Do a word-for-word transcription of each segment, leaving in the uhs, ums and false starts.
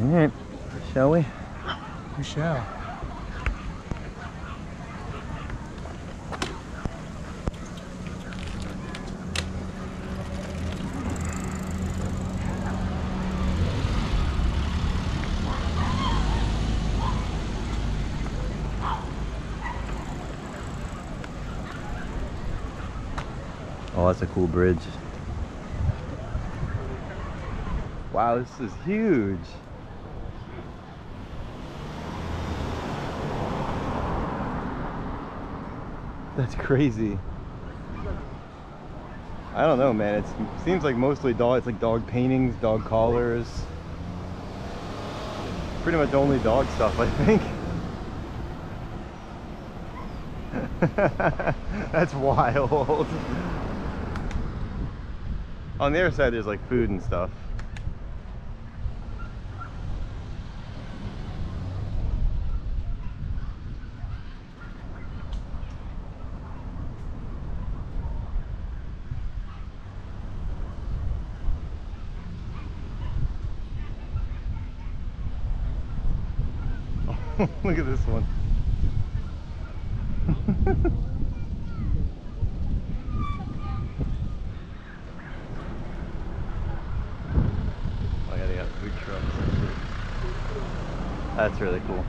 Alright, shall we? We shall. Oh, that's a cool bridge. Wow, this is huge. That's crazy. I don't know, man. It's, it seems like mostly dog. It's like dog paintings, dog collars. Pretty much only dog stuff, I think. That's wild. On the other side, there's like food and stuff. Look at this one. Oh yeah, they got food trucks. That's really cool.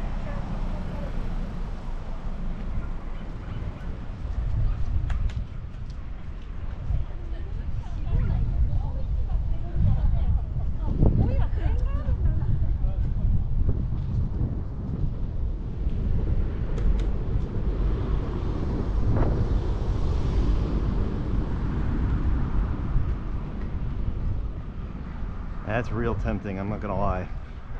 That's real tempting, I'm not gonna lie.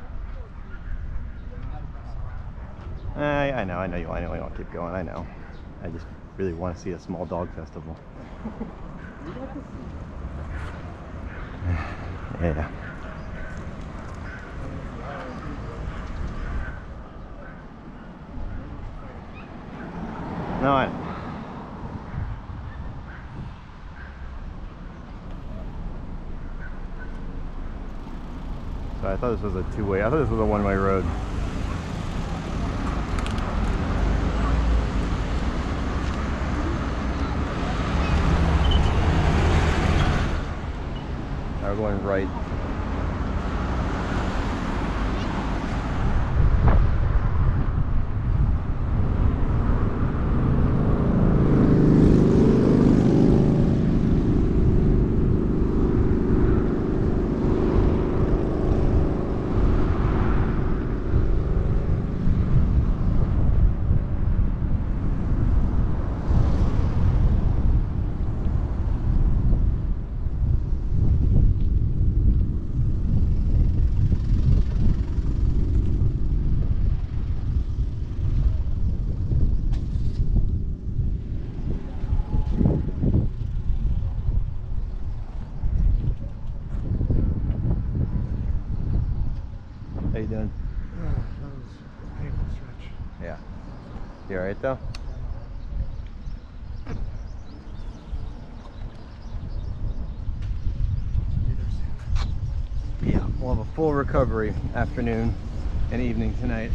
I, I know, I know you I know you want to keep going, I know. I just really want to see a small dog festival. Yeah. No, I So I thought this was a two-way. I thought this was a one-way road. Now we're going right. How you doing? Oh, that was a painful stretch. Yeah. You alright though? Yeah, we'll have a full recovery afternoon and evening tonight.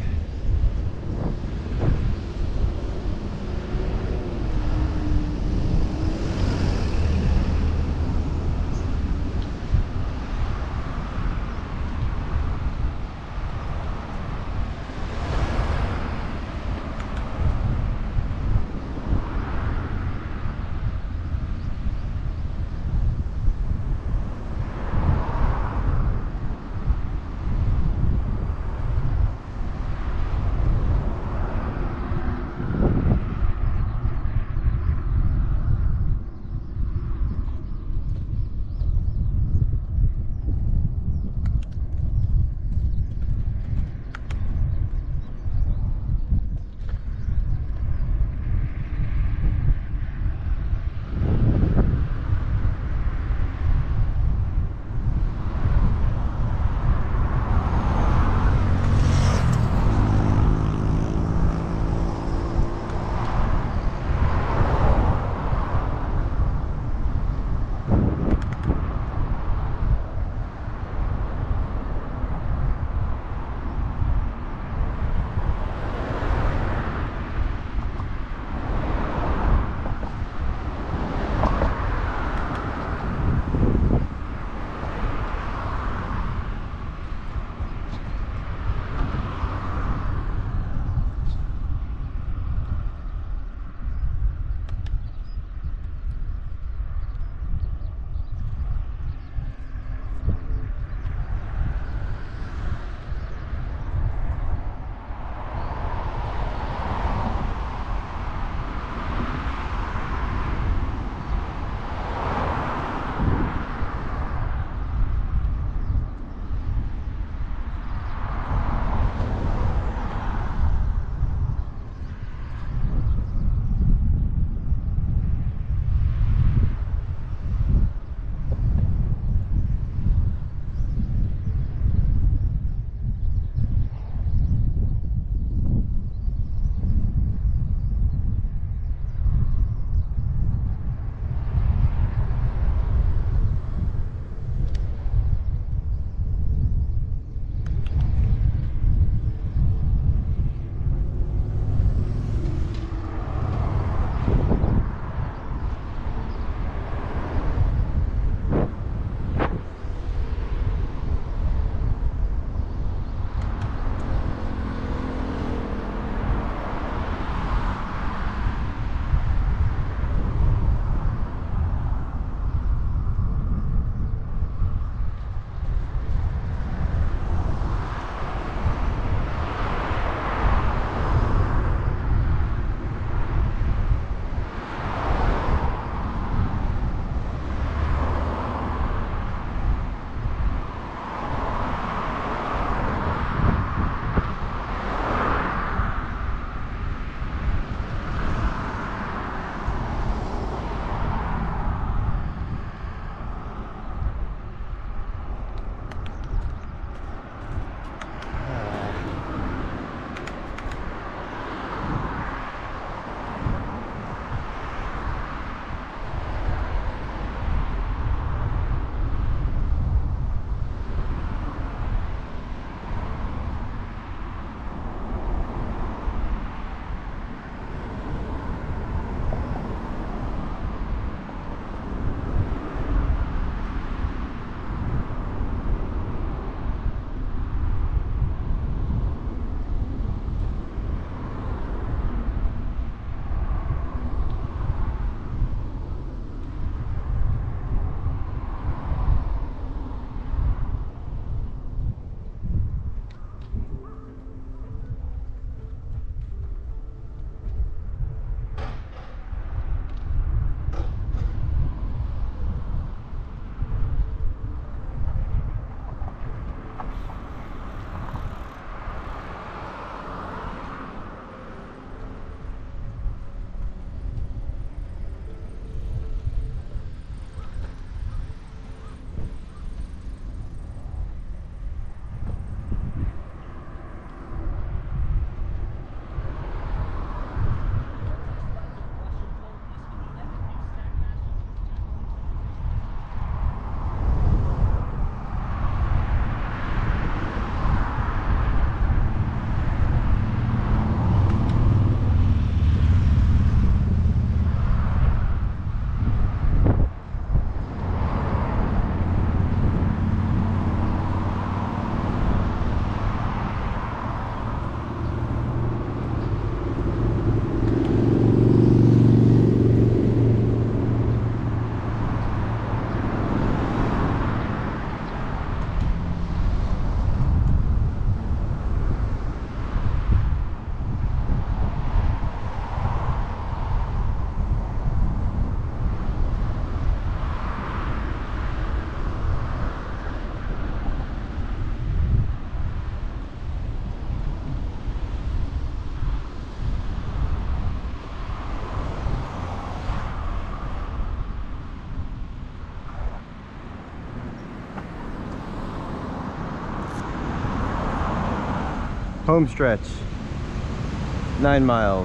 Home stretch. Nine miles.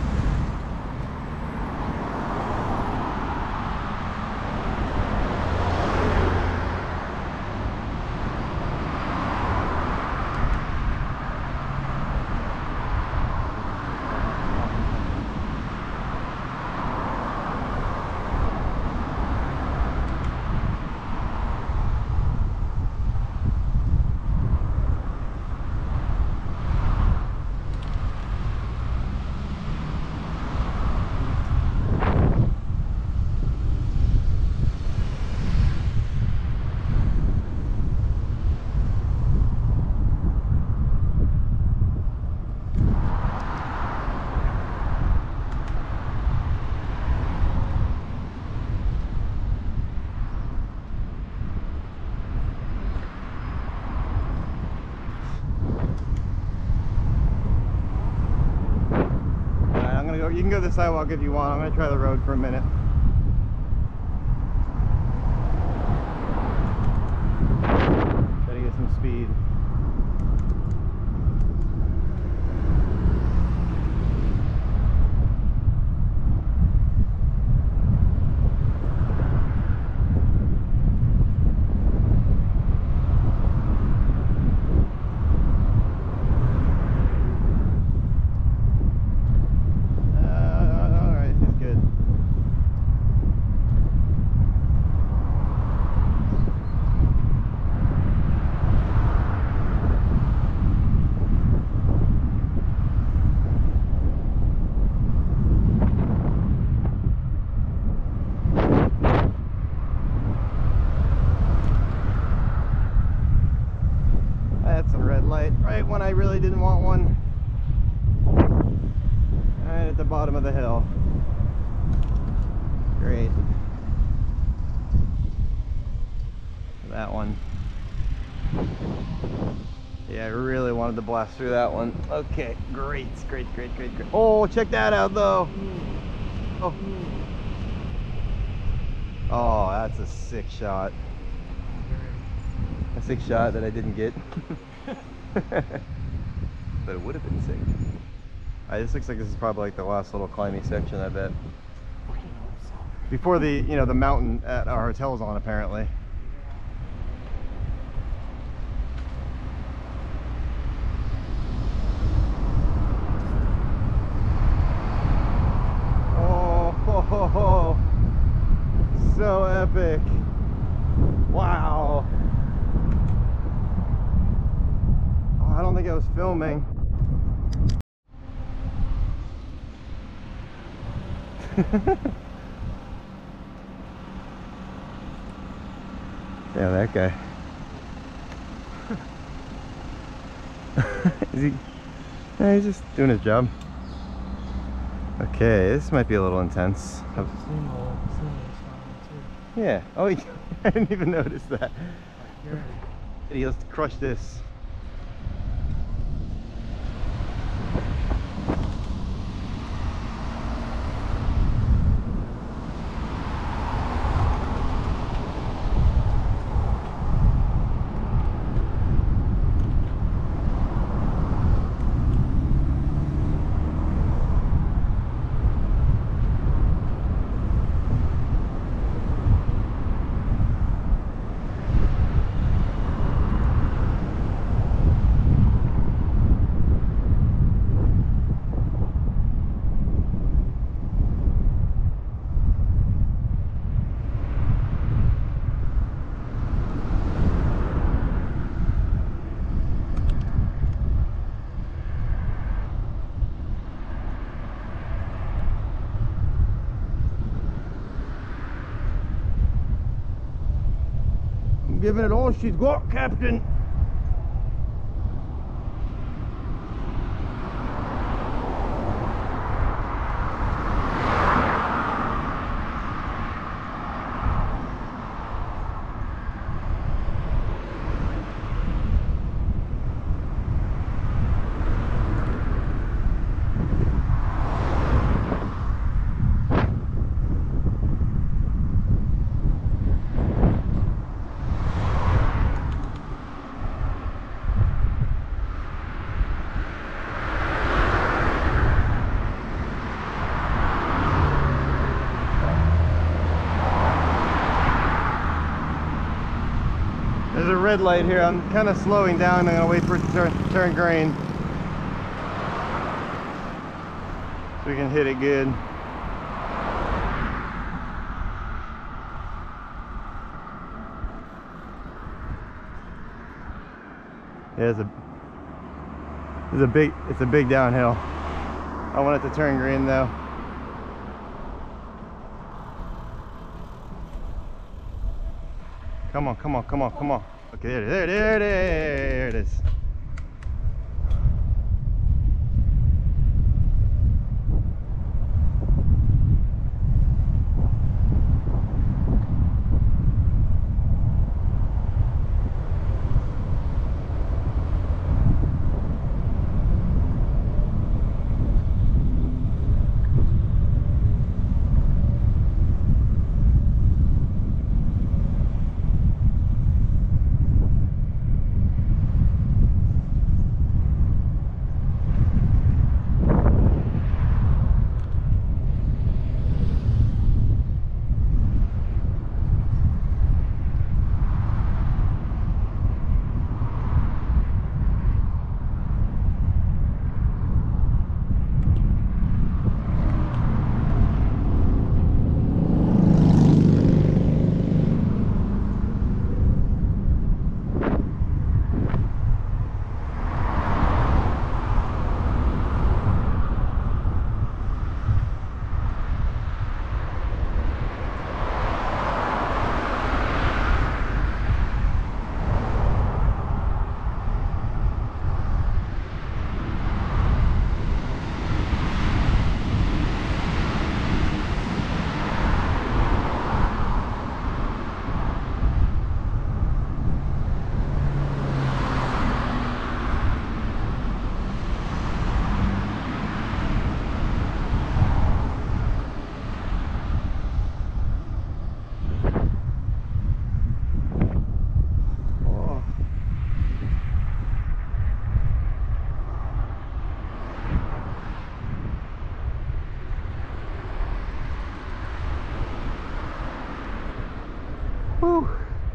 You can go the sidewalk if you want. I'm going to try the road for a minute. Try to get some speed. Right when I really didn't want one. Right at the bottom of the hill. Great. That one. Yeah, I really wanted to blast through that one. Okay, great, great, great, great, great. Oh, check that out though. Oh, oh, that's a sick shot. A sick shot that I didn't get. But it would have been sick. Alright, this looks like this is probably like the last little climby section, I bet. Before the, you know, the mountain at our hotel is on, apparently. Oh, ho, ho, ho. So epic. Wow. I don't think I was filming. Yeah, that guy. Is he? Yeah, he's just doing his job. Okay, this might be a little intense. Yeah. Oh, I didn't even notice that. He has to crush this. Giving it all she's got, Captain. red light here. I'm kind of slowing down. I'm gonna wait for it to turn, turn green so we can hit it good. Yeah, it's a it's a big it's a big downhill. I want it to turn green though. Come on, come on, come on, come on. Okay, there, there, there, there it is. Whew.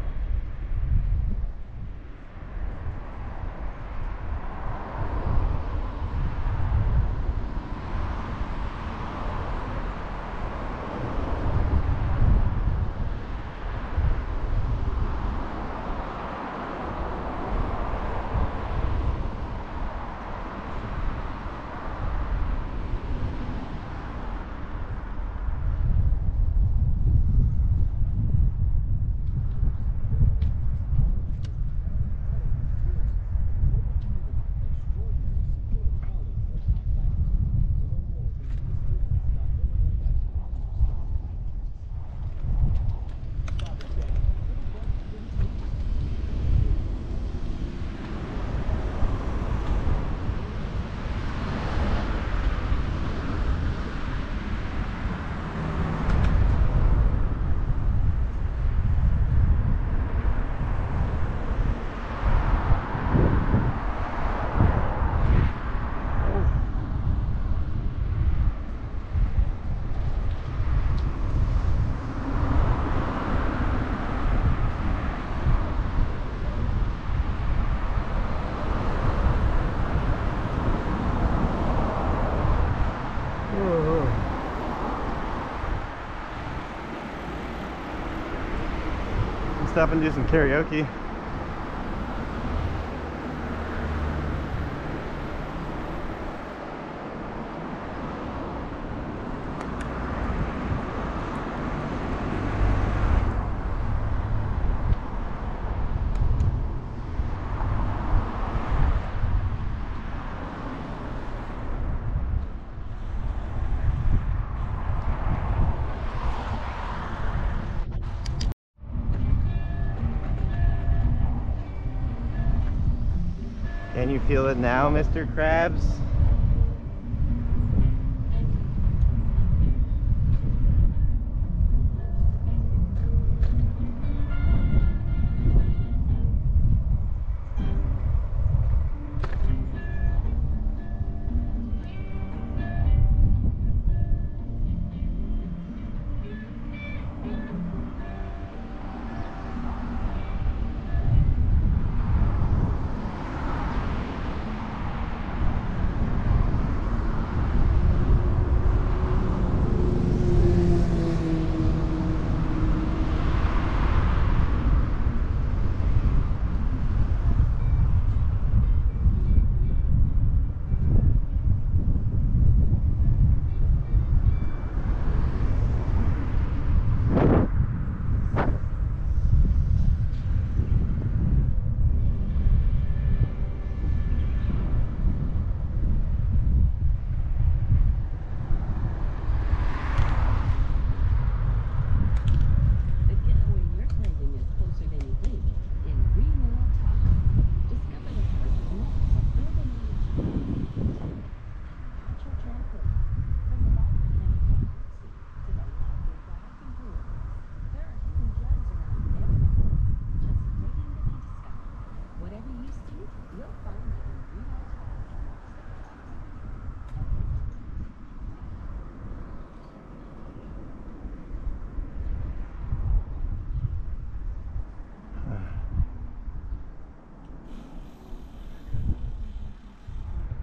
Stop and do some karaoke. Can you feel it now, Mister Krabs?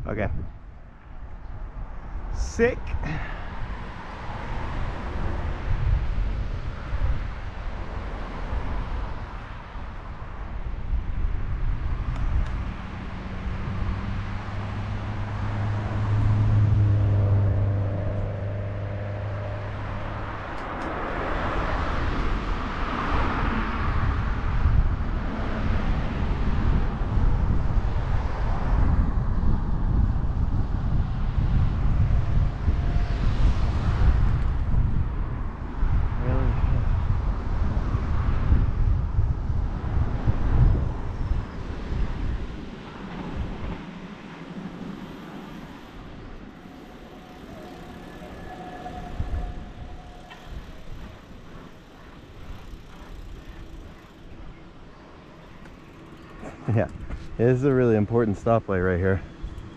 Okay. Sick. Yeah, this is a really important stoplight right here.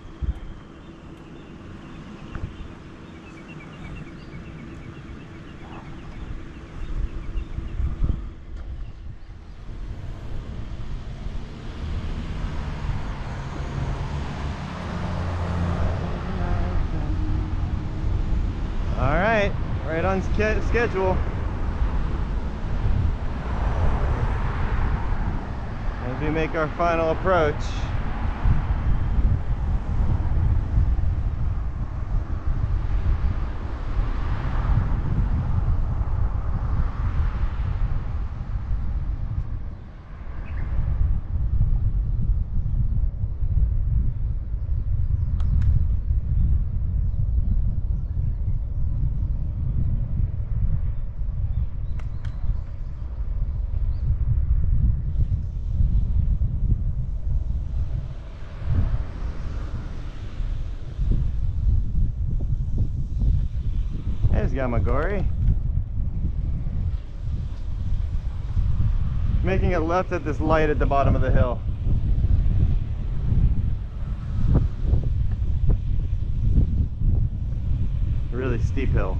All right, right on sch- schedule. As we make our final approach. There's Gamagori. Making a left at this light at the bottom of the hill. A really steep hill.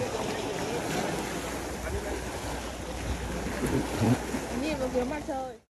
Anh nhìn vào phía mặt trời.